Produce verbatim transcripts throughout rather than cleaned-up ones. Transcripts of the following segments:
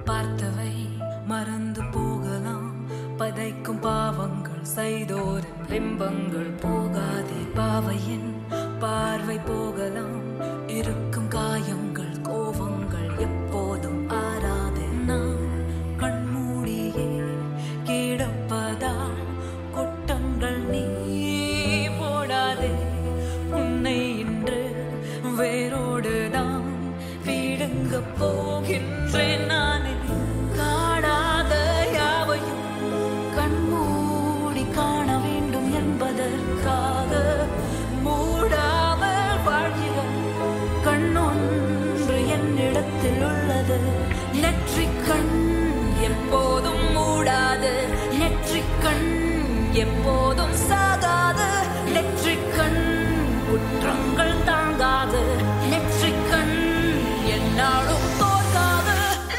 பார்த்தவை மறந்து போகலாம். பதைக்கும் பாவங்கள் செய்தோரின் பிம்பங்கள் போகாதே. பாவையின் பார்வை போகலாம். இருக்கும் காயங்கள் கோவங்கள் எப்போதும் ஆறாதே. நான் கண்மூடியே கிடப்பதா கொட்டங்கள் நீ போடாதே. உன்னை இன்று வேரோடுதான் வீடுங்க போகின்றேன் நானே. காணாத யாவையும் கண்மூடி காண வேண்டும் என்பதற்காக மூடாமல் வாழ்கிற கண்ணொன்று என்னிடத்தில் உள்ளது. நெற்றிக் கண் எப்போதும் மூடாது. நெற்றிக் கண் எப்போதும் சாகாது. நெற்றிக் கண் குற்றங்கள் தாங்காது. நெற்றிக் கண் என்னாலும் தோற்காது.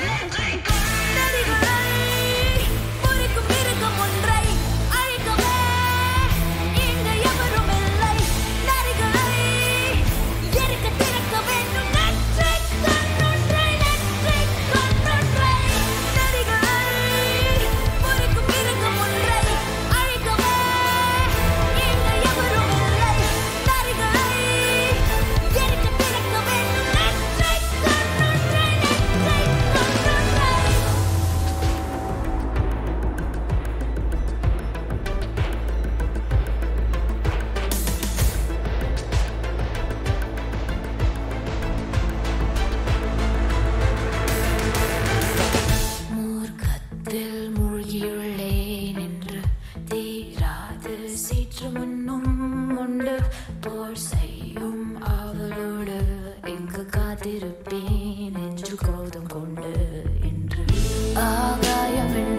நரிகளை பொறிக்கும் மிருகம் ஒன்றை அழிக்கவே இங்கு எவரும் இல்லை. நரிகளை எரிக்க திறக்க வேண்டும். நெற்றிக் கண்ணொன்றை, நெற்றிக் கண்ணொன்றை. நரிகளை பொறிக்கும் மிருகம் ஒன்றை அழிக்கவே இங்கு எவரும் இல்லை. நரிகளை எரிக்க திறக்க வேண்டும். நெற்றிக் கண்ணொன்றை, நெற்றிக் கண்ணொன்றை. மூர்க்கத்தில் மூழ்கியுள்ளேன் என்று தீராது சீற்று முன்னும் உண்டு. போர் செய்யும் அவளோடு எங்கு காத்திருப்பேன் என்று கோதம் கொண்டு இன்று ஆகாயம்